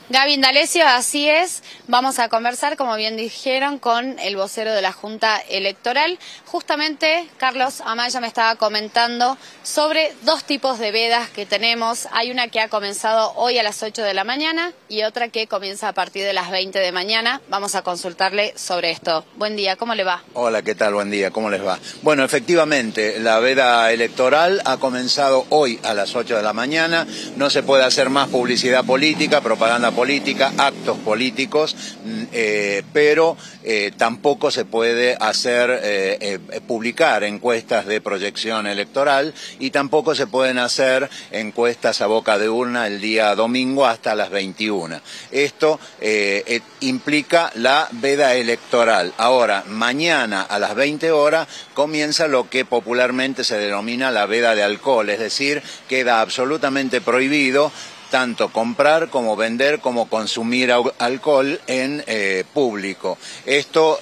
Gaby Indalecio, así es. Vamos a conversar, como bien dijeron, con el vocero de la Junta Electoral. Justamente, Carlos Amaya me estaba comentando sobre dos tipos de vedas que tenemos. Hay una que ha comenzado hoy a las 8 de la mañana y otra que comienza a partir de las 20 de mañana. Vamos a consultarle sobre esto. Buen día, ¿cómo le va? Hola, ¿qué tal? Buen día, ¿cómo les va? Bueno, efectivamente, la veda electoral ha comenzado hoy a las 8 de la mañana. No se puede hacer más publicidad política, propaganda política, actos políticos, pero tampoco se puede hacer publicar encuestas de proyección electoral y tampoco se pueden hacer encuestas a boca de urna el día domingo hasta las 21. Esto implica la veda electoral. Ahora, mañana a las 20 horas comienza lo que popularmente se denomina la veda de alcohol, es decir, queda absolutamente prohibido tanto comprar como vender como consumir alcohol en público. Esto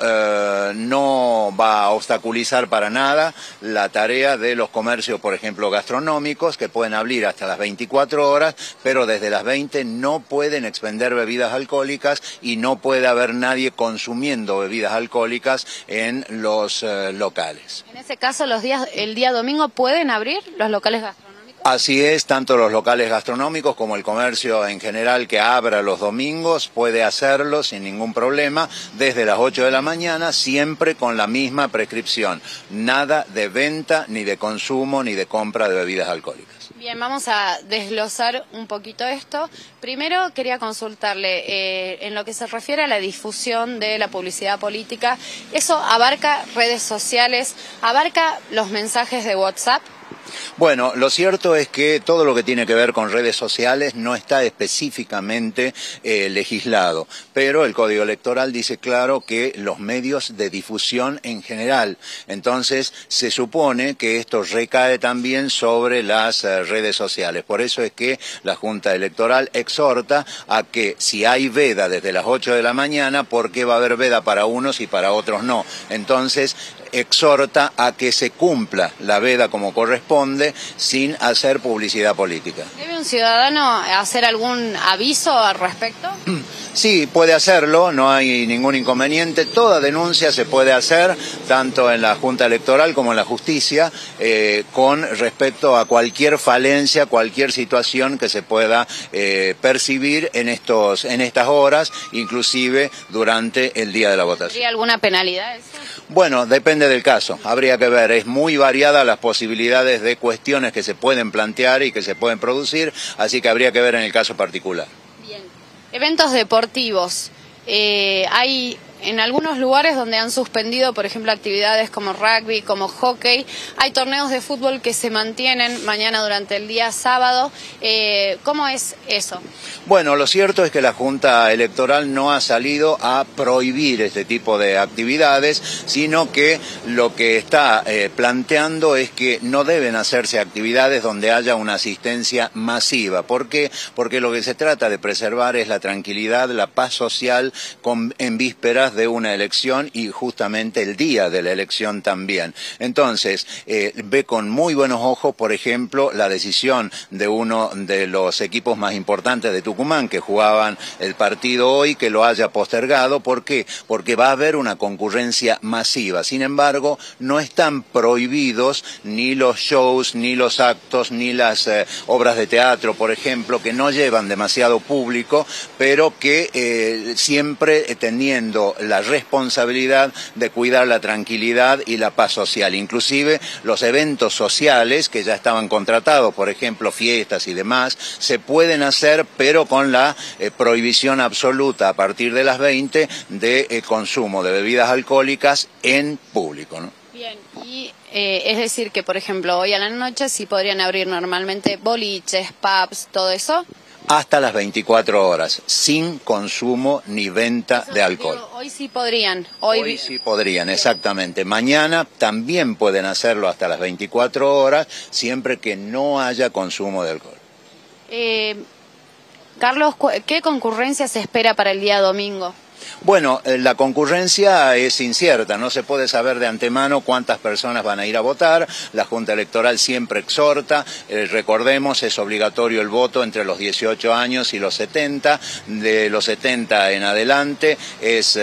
no va a obstaculizar para nada la tarea de los comercios, por ejemplo, gastronómicos, que pueden abrir hasta las 24 horas, pero desde las 20 no pueden expender bebidas alcohólicas y no puede haber nadie consumiendo bebidas alcohólicas en los locales. En ese caso, el día domingo, ¿pueden abrir los locales gastronómicos? Así es, tanto los locales gastronómicos como el comercio en general que abra los domingos puede hacerlo sin ningún problema desde las 8 de la mañana, siempre con la misma prescripción. Nada de venta, ni de consumo, ni de compra de bebidas alcohólicas. Bien, vamos a desglosar un poquito esto. Primero quería consultarle, en lo que se refiere a la difusión de la publicidad política, ¿eso abarca redes sociales, abarca los mensajes de WhatsApp? Bueno, lo cierto es que todo lo que tiene que ver con redes sociales no está específicamente legislado, pero el Código Electoral dice claro que los medios de difusión en general. Entonces, se supone que esto recae también sobre las redes sociales. Por eso es que la Junta Electoral exhorta a que si hay veda desde las 8 de la mañana, ¿por qué va a haber veda para unos y para otros no? Entonces, exhorta a que se cumpla la veda como corresponde sin hacer publicidad política. ¿Debe un ciudadano hacer algún aviso al respecto? Sí, puede hacerlo, no hay ningún inconveniente. Toda denuncia se puede hacer, tanto en la Junta Electoral como en la Justicia, con respecto a cualquier falencia, cualquier situación que se pueda percibir en estas horas, inclusive durante el día de la votación. ¿Habría alguna penalidad eso? Bueno, depende del caso, habría que ver, es muy variada las posibilidades de cuestiones que se pueden plantear y que se pueden producir, así que habría que ver en el caso particular. Bien. Eventos deportivos, hay en algunos lugares donde han suspendido, por ejemplo, actividades como rugby, como hockey, hay torneos de fútbol que se mantienen mañana durante el día sábado. ¿Cómo es eso? Bueno, lo cierto es que la Junta Electoral no ha salido a prohibir este tipo de actividades, sino que lo que está planteando es que no deben hacerse actividades donde haya una asistencia masiva. ¿Por qué? Porque lo que se trata de preservar es la tranquilidad, la paz social en vísperas de una elección y justamente el día de la elección también. Entonces, ve con muy buenos ojos, por ejemplo, la decisión de uno de los equipos más importantes de Tucumán que jugaban el partido hoy, que lo haya postergado. ¿Por qué? Porque va a haber una concurrencia masiva. Sin embargo, no están prohibidos ni los shows, ni los actos, ni las obras de teatro, por ejemplo, que no llevan demasiado público, pero que siempre teniendo la responsabilidad de cuidar la tranquilidad y la paz social. Inclusive los eventos sociales que ya estaban contratados, por ejemplo fiestas y demás, se pueden hacer pero con la prohibición absoluta a partir de las 20 de consumo de bebidas alcohólicas en público, ¿no? Bien, y es decir que, por ejemplo, hoy a la noche sí podrían abrir normalmente boliches, pubs, todo eso. Hasta las 24 horas, sin consumo ni venta de alcohol. Digo, hoy sí podrían. Hoy sí podrían, exactamente. Mañana también pueden hacerlo hasta las 24 horas, siempre que no haya consumo de alcohol. Carlos, ¿qué concurrencia se espera para el día domingo? Bueno, la concurrencia es incierta, no se puede saber de antemano cuántas personas van a ir a votar. La Junta Electoral siempre exhorta, recordemos, es obligatorio el voto entre los 18 años y los 70, de los 70 en adelante es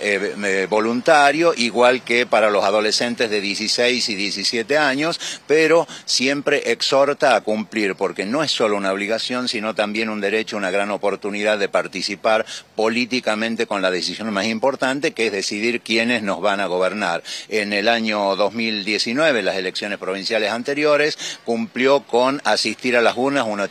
voluntario, igual que para los adolescentes de 16 y 17 años, pero siempre exhorta a cumplir, porque no es solo una obligación, sino también un derecho, una gran oportunidad de participar políticamente con la decisión más importante, que es decidir quiénes nos van a gobernar. En el año 2019, las elecciones provinciales anteriores, cumplió con asistir a las urnas un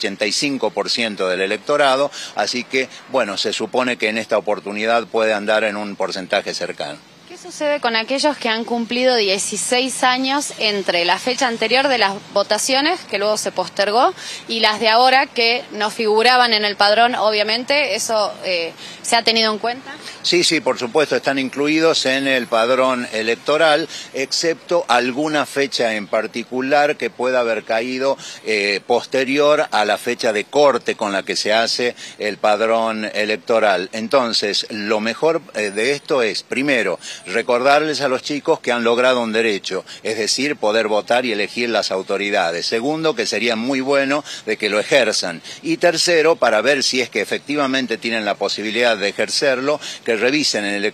85% del electorado, así que, bueno, se supone que en esta oportunidad puede andar en un porcentaje cercano. ¿Qué sucede con aquellos que han cumplido 16 años entre la fecha anterior de las votaciones, que luego se postergó, y las de ahora que no figuraban en el padrón? Obviamente, ¿eso se ha tenido en cuenta? Sí, por supuesto, están incluidos en el padrón electoral, excepto alguna fecha en particular que pueda haber caído posterior a la fecha de corte con la que se hace el padrón electoral. Entonces, lo mejor de esto es, primero, recordarles a los chicos que han logrado un derecho, es decir, poder votar y elegir las autoridades. Segundo, que sería muy bueno de que lo ejerzan. Y tercero, para ver si es que efectivamente tienen la posibilidad de ejercerlo, que revisen en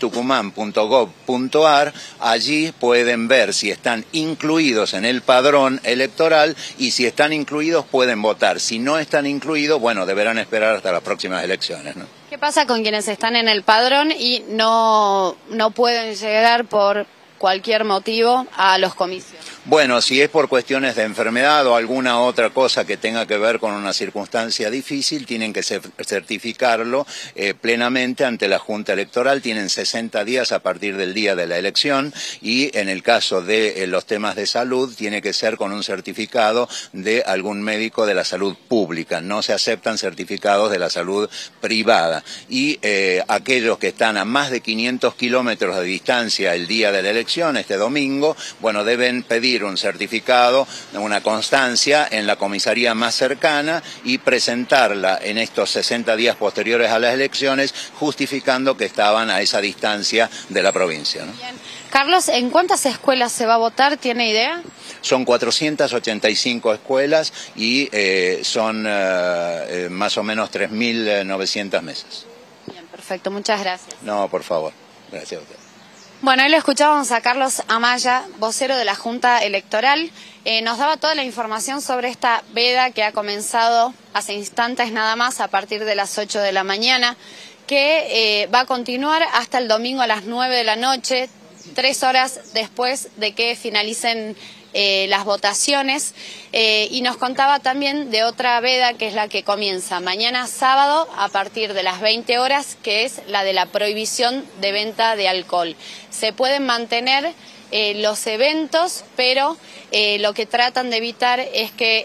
electoraltucumán.gov.ar, allí pueden ver si están incluidos en el padrón electoral y si están incluidos pueden votar. Si no están incluidos, bueno, deberán esperar hasta las próximas elecciones, ¿no? ¿Qué pasa con quienes están en el padrón y no pueden llegar por cualquier motivo a los comicios? Bueno, si es por cuestiones de enfermedad o alguna otra cosa que tenga que ver con una circunstancia difícil, tienen que certificarlo plenamente ante la Junta Electoral. Tienen 60 días a partir del día de la elección y en el caso de los temas de salud tiene que ser con un certificado de algún médico de la salud pública. No se aceptan certificados de la salud privada. Y aquellos que están a más de 500 kilómetros de distancia el día de la elección, este domingo, bueno, deben pedir un certificado, una constancia en la comisaría más cercana y presentarla en estos 60 días posteriores a las elecciones, justificando que estaban a esa distancia de la provincia, ¿no? Bien. Carlos, ¿en cuántas escuelas se va a votar? ¿Tiene idea? Son 485 escuelas y son más o menos 3.900 mesas. Bien, perfecto. Muchas gracias. No, por favor. Gracias a usted. Bueno, ahí lo escuchábamos a Carlos Amaya, vocero de la Junta Electoral. Nos daba toda la información sobre esta veda que ha comenzado hace instantes nada más a partir de las 8 de la mañana, que va a continuar hasta el domingo a las 9 de la noche, 3 horas después de que finalicen las votaciones, y nos contaba también de otra veda que es la que comienza mañana sábado a partir de las 20 horas, que es la de la prohibición de venta de alcohol. Se pueden mantener los eventos, pero lo que tratan de evitar es que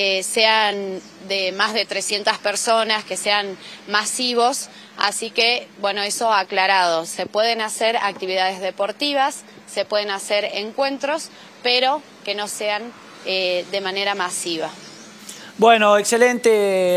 sean de más de 300 personas, que sean masivos, así que, bueno, eso aclarado. Se pueden hacer actividades deportivas, se pueden hacer encuentros, pero que no sean de manera masiva. Bueno, excelente.